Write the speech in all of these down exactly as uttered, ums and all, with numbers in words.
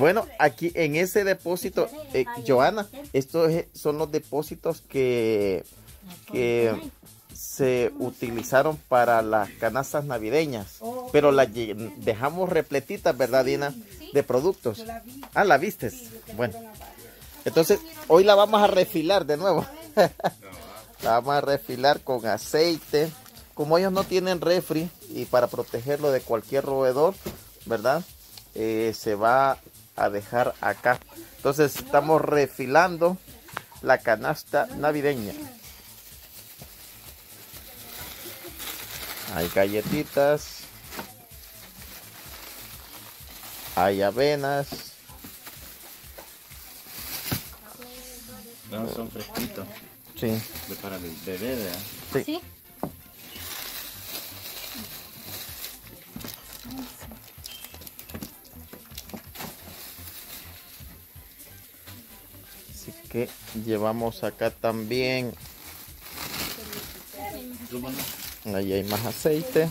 Bueno, aquí en ese depósito, eh, Joana, estos son los depósitos que, que se utilizaron para las canastas navideñas, pero las dejamos repletitas, ¿verdad, Dina? De productos. Ah, ¿la vistes? Bueno, entonces hoy la vamos a refilar de nuevo. La vamos a refilar con aceite. Como ellos no tienen refri y para protegerlo de cualquier roedor, ¿verdad? Eh, se va a dejar acá. Entonces estamos refilando la canasta navideña. Hay galletitas, hay avenas. No, son fresquitos. Sí. De para el bebé, ¿verdad? Sí. ¿Sí? Así que llevamos acá también. Ahí hay más aceite.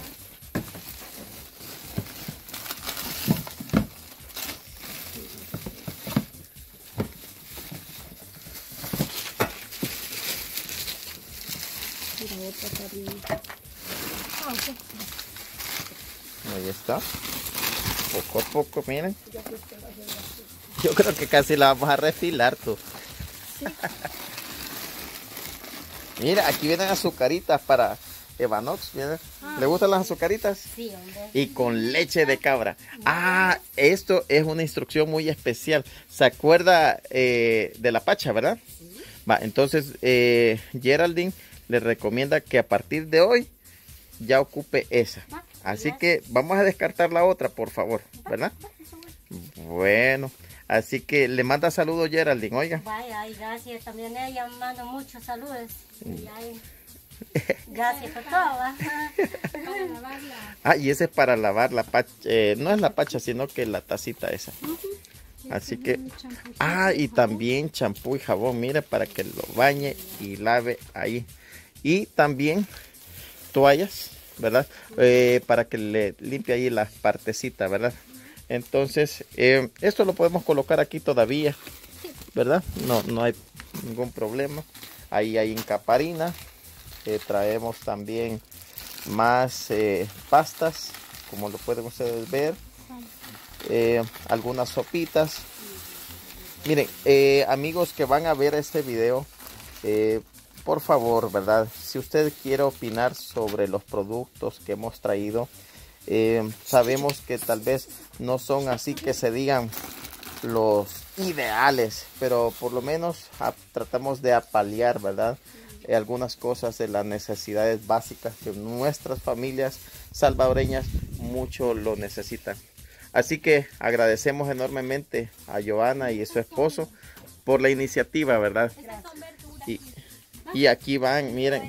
Ahí está. Poco a poco, miren. Yo creo que casi la vamos a refilar tú. Sí. Mira, aquí vienen azucaritas para Evanox. Miren. Ah. ¿Le gustan las azucaritas? Sí, hombre. Y con leche de cabra. Ah, esto es una instrucción muy especial. ¿Se acuerda eh, de la pacha, verdad? Sí. Va, entonces eh, Geraldine le recomienda que a partir de hoy ya ocupe esa. Así que vamos a descartar la otra, por favor, ¿verdad? Bueno, así que le manda saludos Geraldine, oiga. Vaya, y gracias. También ella manda muchos saludos. Y ahí, gracias por todo. Para lavarla. Ah, y ese es para lavar la pacha. Eh, no es la pacha, sino que la tacita esa. Así que, ah, y también champú y jabón, mire, para que lo bañe y lave ahí. Y también toallas, ¿verdad? Eh, para que le limpie ahí las partecitas, ¿verdad? Entonces, eh, esto lo podemos colocar aquí todavía, ¿verdad? No, no hay ningún problema. Ahí hay encaparina. Eh, traemos también más eh, pastas, como lo pueden ustedes ver. Eh, algunas sopitas. Miren, eh, amigos que van a ver este video, eh, por favor, ¿verdad? Si usted quiere opinar sobre los productos que hemos traído, eh, sabemos que tal vez no son así que se digan los ideales, pero por lo menos a, tratamos de apalear, ¿verdad? Eh, algunas cosas de las necesidades básicas que nuestras familias salvadoreñas mucho lo necesitan. Así que agradecemos enormemente a Joana y a su esposo por la iniciativa, ¿verdad? Y, y aquí van, miren,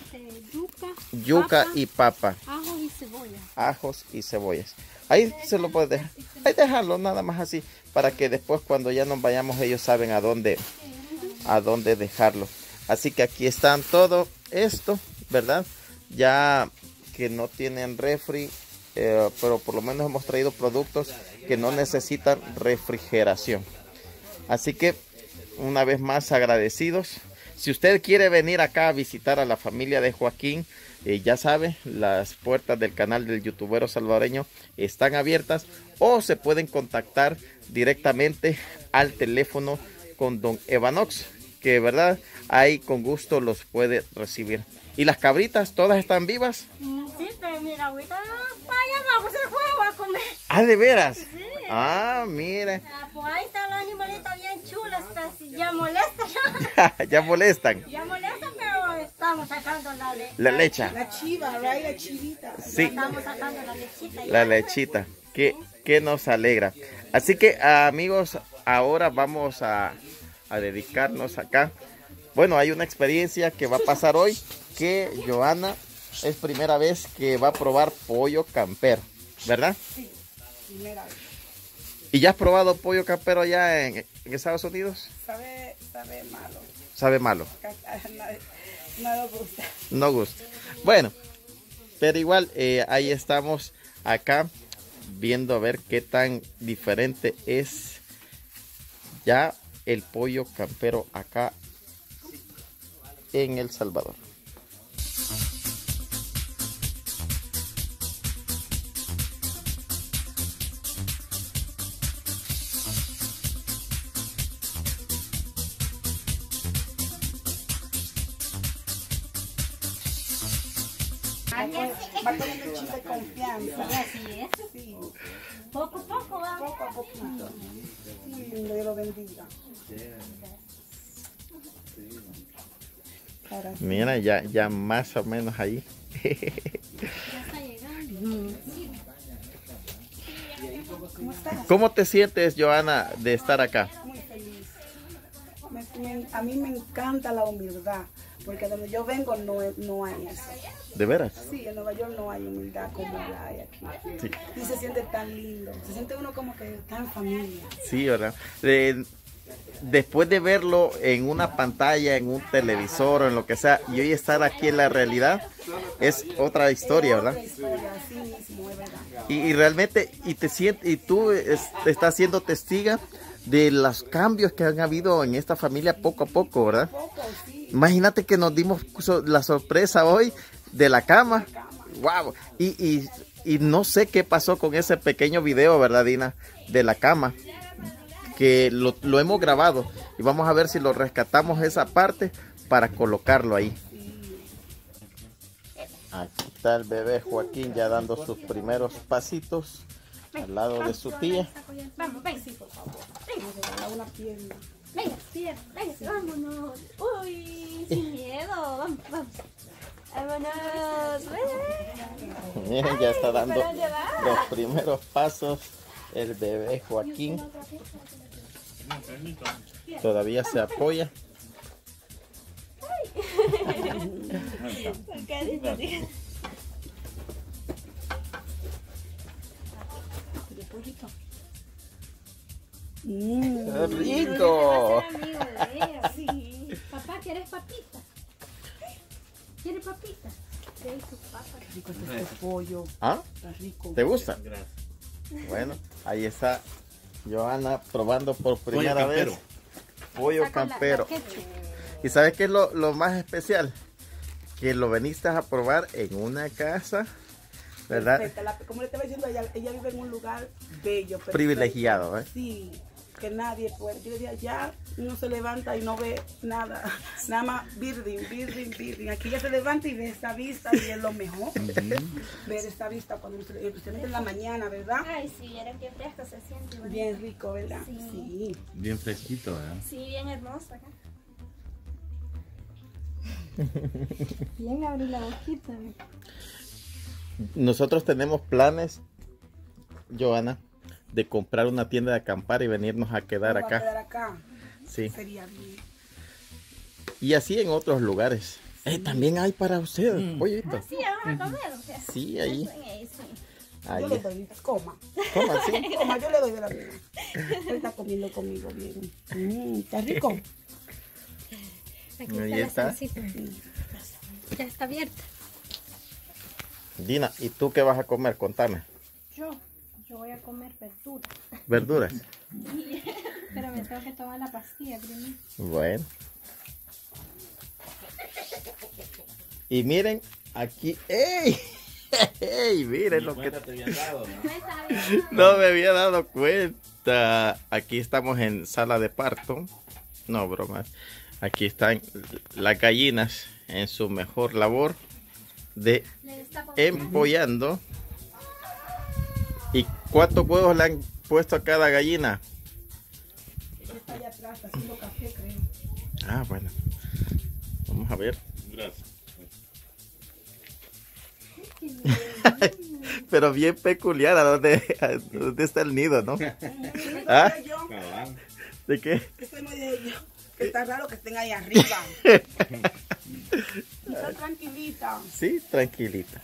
yuca y papa, ajos y cebolla. Ajos y cebollas. Ahí se lo puede dejar. Ahí dejarlo nada más así, para que después cuando ya nos vayamos ellos saben a dónde, a dónde dejarlo. Así que aquí están todo esto, ¿verdad? Ya que no tienen refri. Eh, pero por lo menos hemos traído productos que no necesitan refrigeración. Así que una vez más agradecidos. Si usted quiere venir acá a visitar a la familia de Joaquín, eh, ya sabe, las puertas del canal del youtubero salvadoreño están abiertas, o se pueden contactar directamente al teléfono con don Evanox, que verdad ahí con gusto los puede recibir. ¿Y las cabritas todas están vivas? Sí, pero mira, ahorita vaya, vamos al juego a comer. Ah, ¿de veras? Sí. Ah, mire. Ah, pues ahí está la animalita bien chula, está, ya molesta. Ya molestan. Ya molesta, pero estamos sacando la, le La leche. La chiva, right? La chivita. Sí. Estamos sacando la lechita. La lechita. Que, que nos alegra. Así que, amigos, ahora vamos a, a dedicarnos acá. Bueno, hay una experiencia que va a pasar hoy, que Joana es primera vez que va a probar pollo campero, ¿verdad? Sí, primera vez. ¿Y ya has probado pollo campero allá en, en Estados Unidos? Sabe, sabe malo. Sabe malo. No me gusta. No gusta. Bueno, pero igual eh, ahí estamos acá viendo a ver qué tan diferente es ya el pollo campero acá en El Salvador. Va cogiendo chile de confianza. Así es. Sí, Poco a poco va. poco a poquito. Muy lindo, Dios lo bendiga. Ahora sí. Mira, ya, ya más o menos ahí. Ya está llegando. ¿Cómo estás? ¿Cómo te sientes, Joana, de estar acá? Muy feliz. Me- me- a mí me encanta la humildad, porque donde yo vengo no, es- no hay eso. ¿De veras? Sí, en Nueva York no hay humildad como la hay aquí. Sí, Y se siente tan lindo, se siente uno como que está en familia. sí, ¿verdad? De- después de verlo en una pantalla, en un televisor o en lo que sea, y hoy estar aquí en la realidad, es otra historia, ¿verdad? Otra historia, así mismo, es verdad. Y, y realmente, y te sientes, y tú es- estás siendo testiga de los cambios que han habido en esta familia poco a poco, ¿verdad? Poco, sí. Imagínate que nos dimos so- la sorpresa hoy de la cama. Wow. Y, y, y no sé qué pasó con ese pequeño video, ¿verdad, Dina? De la cama. Que lo, lo hemos grabado. Y vamos a ver si lo rescatamos esa parte para colocarlo ahí. Aquí está el bebé Joaquín ya dando sus primeros pasitos al lado de su tía. Vamos, ven. Vamos a darle una pierna. Venga, pierna, venga, vámonos. Uy, sin miedo. Vamos, vamos. Vámonos. Ven. Miren, ya está dando ¿para dónde va? los primeros pasos el bebé Joaquín. Todavía se apoya. Mm. ¡Qué rico! Amigo de ella. Sí. Papá, ¿quieres papita? ¿Quieres papita? Sí, tu papá. Qué rico está este pollo. ¿Ah? Está rico. ¿Te gusta? Bueno, ahí está Joana probando por primera campero. vez pollo Está con la- campero. la ketchup. ¿Y sabes qué es lo, lo más especial? Que lo veniste a probar en una casa, ¿verdad? Perfecta. La- como le estaba diciendo, ella, ella vive en un lugar bello, perfecto. Privilegiado, ¿eh? Sí, que nadie puede. Yo decía, ya uno se levanta y no ve nada. Nada más building, building, building. Aquí ya se levanta y ve esta vista y es lo mejor. Ver esta vista cuando se- especialmente en la mañana, ¿verdad? Ay, sí, era que fresco se siente. bonito. Bien rico, ¿verdad? Sí. Sí. Bien fresquito, ¿verdad? Sí, bien hermoso acá. Bien abrí la boquita. Nosotros tenemos planes, Joana, de comprar una tienda de acampar y venirnos a quedar Vamos a acá. quedar acá. Sí. Sería bien. Y así en otros lugares. Eh, también hay para ustedes, pollito. Sí, vamos a comer. O sea, Sí, ahí. eso, sí. Ahí. Yo le doy, coma. ¿Cómo así? Coma, yo le doy de la mía. Él está comiendo conmigo bien. Mm, está rico. Aquí Ahí está la está. salsita. Ya está abierta. Dina, ¿y tú qué vas a comer? Contame. Yo, yo voy a comer verdura. ¿Verduras? Pero me tengo que tomar la pastilla primero. Bueno. Y miren, aquí. ¡Ey! ¡Ey! Miren lo que... te habían dado, ¿no? No está bien. No me había dado cuenta. Aquí estamos en sala de parto. No, bromas. Aquí están las gallinas en su mejor labor de Le está poniendo- empollando. ¿Y cuántos huevos le han puesto a cada gallina? Ella está allá atrás, está haciendo café, creo. Ah, bueno. Vamos a ver. Gracias. Pero bien peculiar. ¿A dónde, a dónde está el nido, no? ¿Ah? Yo, Cabal. ¿De qué? eso no es de ellos. Que está raro que estén ahí arriba. Está tranquilita. Sí, tranquilita.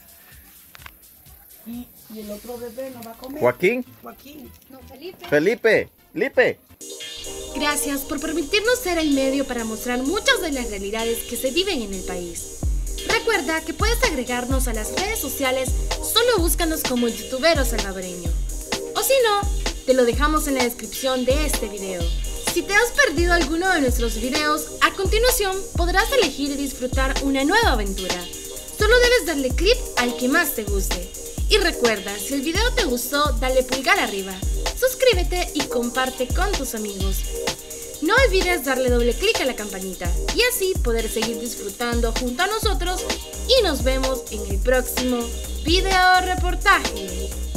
Y el otro bebé no va a comer. Joaquín, Joaquín. No, Felipe. Felipe, Felipe. Gracias por permitirnos ser el medio para mostrar muchas de las realidades que se viven en el país. Recuerda que puedes agregarnos a las redes sociales, solo búscanos como el youtubero salvadoreño. O si no, te lo dejamos en la descripción de este video. si te has perdido alguno de nuestros videos, a continuación podrás elegir y disfrutar una nueva aventura. Solo debes darle clic al que más te guste. Y recuerda, si el video te gustó, dale pulgar arriba, suscríbete y comparte con tus amigos. No olvides darle doble clic a la campanita y así poder seguir disfrutando junto a nosotros y nos vemos en el próximo video reportaje.